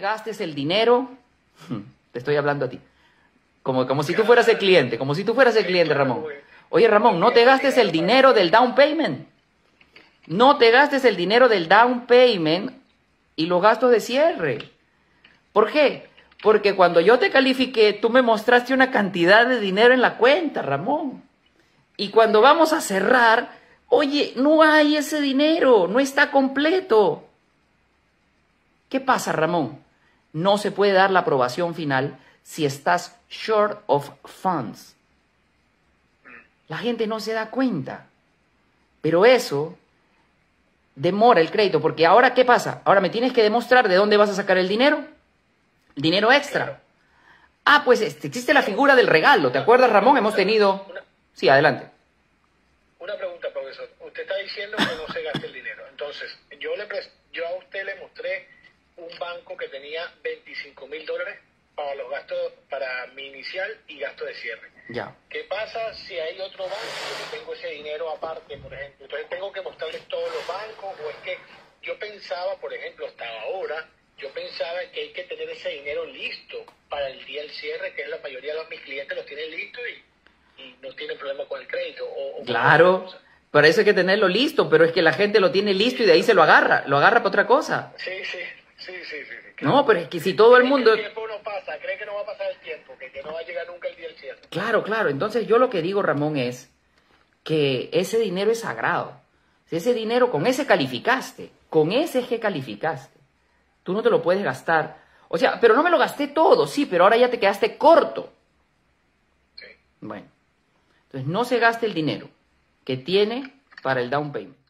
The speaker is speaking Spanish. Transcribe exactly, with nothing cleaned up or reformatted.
gastes el dinero, te estoy hablando a ti, como, como si tú fueras el cliente, como si tú fueras el cliente, Ramón. Oye, Ramón, no te gastes el dinero del down payment. No te gastes el dinero del down payment y los gastos de cierre. ¿Por qué? Porque cuando yo te califiqué, tú me mostraste una cantidad de dinero en la cuenta, Ramón. Y cuando vamos a cerrar, oye, no hay ese dinero, no está completo. ¿Qué pasa, Ramón? No se puede dar la aprobación final si estás short of funds. La gente no se da cuenta. Pero eso demora el crédito, porque ahora, ¿qué pasa? Ahora me tienes que demostrar de dónde vas a sacar el dinero. Dinero extra. Ah, pues este, existe la figura del regalo. ¿Te acuerdas, Ramón? Hemos tenido... Sí, adelante. Una pregunta, profesor. Usted está diciendo que no se gaste el dinero. Entonces, yo, le pres- yo a usted le mostré un banco que tenía veinticinco mil dólares para los gastos, para mi inicial y gasto de cierre. Ya. ¿Qué pasa si hay otro banco que tengo ese dinero aparte, por ejemplo? Entonces, ¿tengo que mostrarles todos los bancos? ¿O es que yo pensaba, por ejemplo, hasta ahora, yo pensaba que hay que tener ese dinero listo para el día del cierre, que es la mayoría de mis clientes los tienen listo y, y no tienen problema con el crédito? O, o Claro, para eso hay que tenerlo listo, pero es que la gente lo tiene listo y de ahí se lo agarra, lo agarra para otra cosa. Sí, sí, sí, sí, sí. sí. No, pero es que si todo el mundo... El tiempo no pasa, cree que no va a pasar el tiempo, que, que no va a llegar nunca el día del cierre. Claro, claro. Entonces yo lo que digo, Ramón, es que ese dinero es sagrado. Si ese dinero, con ese calificaste, con ese es que calificaste. Tú no te lo puedes gastar. O sea, pero no me lo gasté todo, sí, pero ahora ya te quedaste corto. Sí. Bueno, entonces no se gaste el dinero que tiene para el down payment.